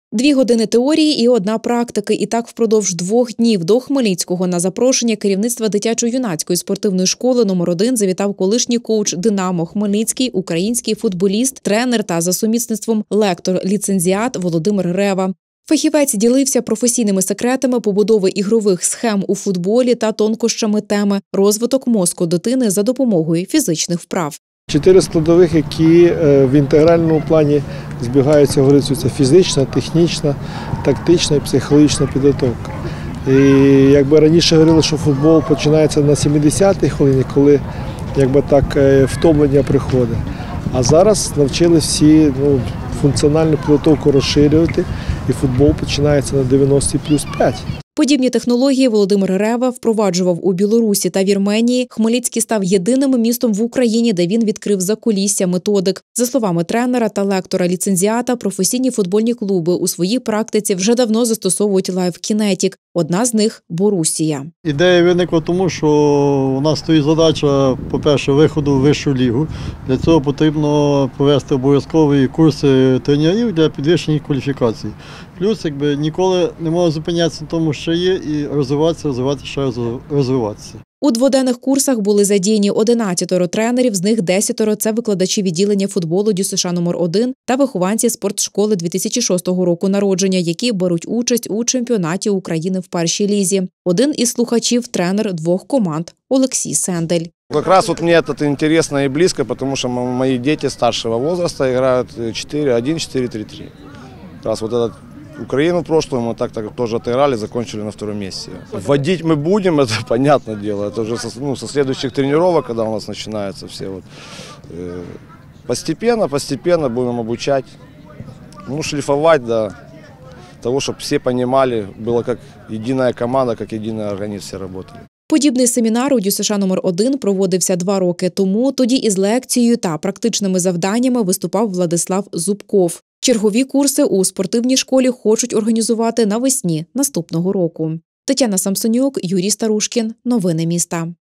2 години теорії і 1 практики. І так впродовж 2 днів до Хмельницького на запрошення керівництва дитячо-юнацької спортивної школи номер 1 завітав колишній коуч «Динамо» Хмельницький, український футболіст, тренер та за сумісництвом лектор-ліцензіат Володимир Рева. Фахівець ділився професійними секретами побудови ігрових схем у футболі та тонкощами теми «Розвиток мозку дитини за допомогою фізичних вправ». 4 складових, які в інтегральному плані збігаються, говориться, це фізична, технічна, тактична і психологічна підготовка. І якби раніше говорили, що футбол починається на 70-й хвилині, коли втомлення приходить. А зараз навчили всі функціональну підготовку розширювати, і футбол починається на 90 плюс 5. Подібні технології Володимир Рева впроваджував у Білорусі та Вірменії. Хмельницький став єдиним містом в Україні, де він відкрив закулісся методик. За словами тренера та лектора-ліцензіата, професійні футбольні клуби у своїй практиці вже давно застосовують LiveKinetic. Одна з них – Борусія. Ідея виникла тому, що у нас стоїть задача, по-перше, виходу в вищу лігу. Для цього потрібно провести обов'язкові курси тренерів для підвищення кваліфікації. Плюс ніколи не можна зупинятися на тому, що є, і розвиватися, ще раз розвиватися. У дводенних курсах були задіяні 11 тренерів, з них 10 – це викладачі відділення футболу ДЮСШ номер 1 та вихованці спортшколи 2006 року народження, які беруть участь у чемпіонаті України в першій лізі. Один із слухачів – тренер 2 команд Олексій Сендель. Как раз мне это интересно и близко, потому что мои дети старшего возраста играют 4-1-4-3-3. Как раз этот Украину в прошлом мы так тоже отыграли, закончили на 2-м месте. Вводить мы будем, это понятное дело. Это уже со следующих тренировок, когда у нас начинаются все. Постепенно будем обучать, шлифовать до того, чтобы все понимали, было как единая команда, как единый организм, все работали. Подібний семінар у ДЮСШ номер 1 проводився 2 роки тому. Тоді із лекцією та практичними завданнями виступав Владислав Зубков. Чергові курси у спортивній школі хочуть організувати навесні наступного року. Тетяна Самсонюк, Юрій Старушкін. Новини міста.